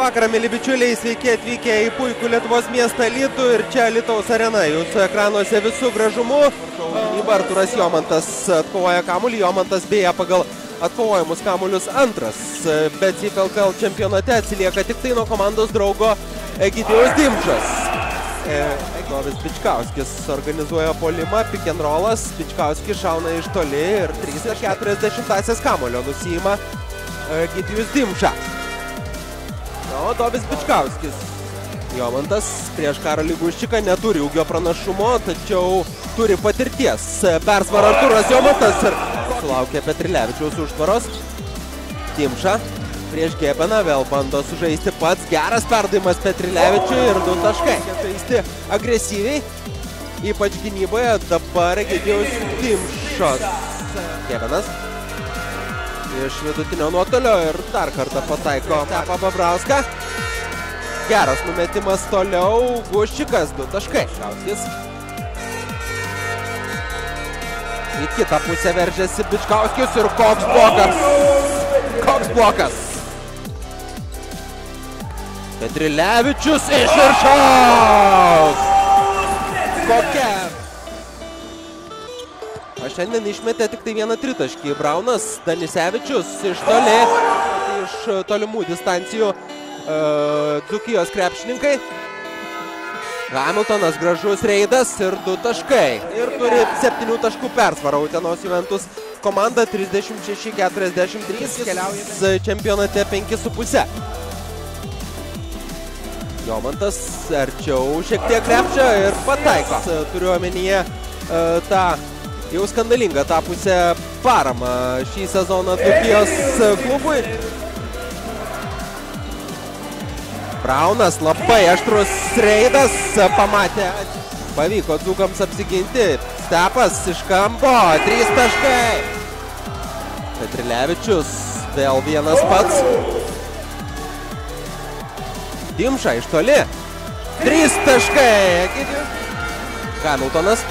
vakarą, mėly bičiuliai, sveiki atvykę į puikų Lietuvos miestą Alytų ir čia Alytaus arena. Jūsų ekranuose visų gražumu. Artūras Jomantas atkovoja kamuolį. Jomantas beje pagal atkovojimus kamuolius antras, bet LKL čempionate atsilieka tik tai nuo komandos draugo Egidijaus Dimšos. Dovis Bičkauskis organizuoja puolimą, pick and rollas. Bičkauskis šauna iš toli ir 3,40 kamuolio nusiima Egidijus Dimša. O Dovis Bičkauskis. Jomantas prieš Karolį Guščiką neturi ūgio pranašumo, tačiau turi patirties. Persvara Artūras Jomantas ir sulaukė Petrilevičiaus užtvaros. Dimša prieš Gebeną vėl bando sužaisti pats. Geras perdavimas Petrilevičiui ir 2 taškai. Žaisti agresyviai, ypač gynyboje. Dabar Egidijaus Dimšos. Gebenas iš vidutinio nuotolio ir dar kartą pataiko Babrauską. Geras numetimas toliau. Guščikas 2 taškai. Bičkauskis. Į kitą pusę veržiasi Bičkauskis ir koks blokas. Koks blokas. Petrilevičius iš viršaus. Kokia. O šiandien išmetė tik tai vieną tritaškį. Braunas Danisevičius iš toli, iš tolimų distancijų Dzūkijos krepšininkai. Hamiltonas gražus reidas ir 2 taškai. Ir turi 7 taškų persvarą Utenos Juventus komanda 36-43. Keliauja čempionate 5,5. Jomantas arčiau šiek tiek krepšio ir pataiko. Turiu omenyje tą jau skandalingą tapusią paramą šį sezoną Dzūkijos klubui. Braunas labai aštrus reidas, pamatė. Pavyko dzūkams apsiginti. Stepas iš kampo, 3 taškai. Petrilevičius vėl vienas pats. Dimša iš toli. 3 taškai. Hamiltonas.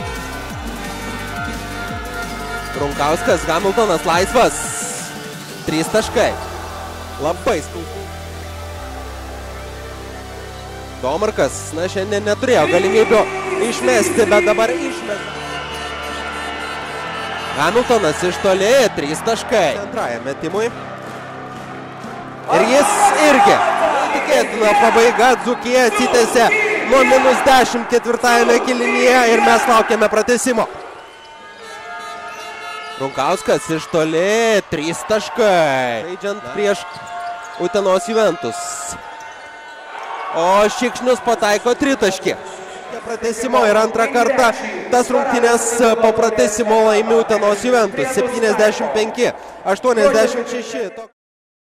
Runkauskas, Hamiltonas laisvas. 3 taškai. Labai skausmingai. Domarkas, na, šiandien neturėjo galimybių išmesti, bet dabar išmesti. Hamiltonas iš toli, 3 taškai. Antrajam metimui. Ir jis irgi. Tikėtina pabaiga, Dzūkija atsitęsė nuo -10 ketvirtajame kėlinyje ir mes laukiame pratęsimo. Runkauskas iš toli, 3 taškai. Žaidžiant prieš Utenos Juventus. O Šikšnius pataiko 3 taškį. Pratęsimo ir antrą kartą tas rungtynės po pratęsimo laimi Utenos Juventus. 75-86.